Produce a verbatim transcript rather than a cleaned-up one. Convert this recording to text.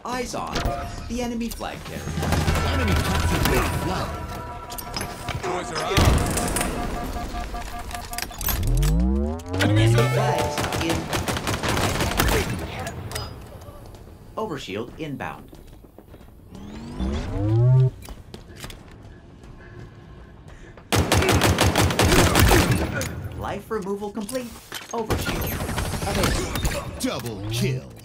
Eyes on the enemy flag carrier. Enemy captured the flag. Boys are out. Enemy flags in. Overshield inbound. Life removal complete. Overshield available. Double kill.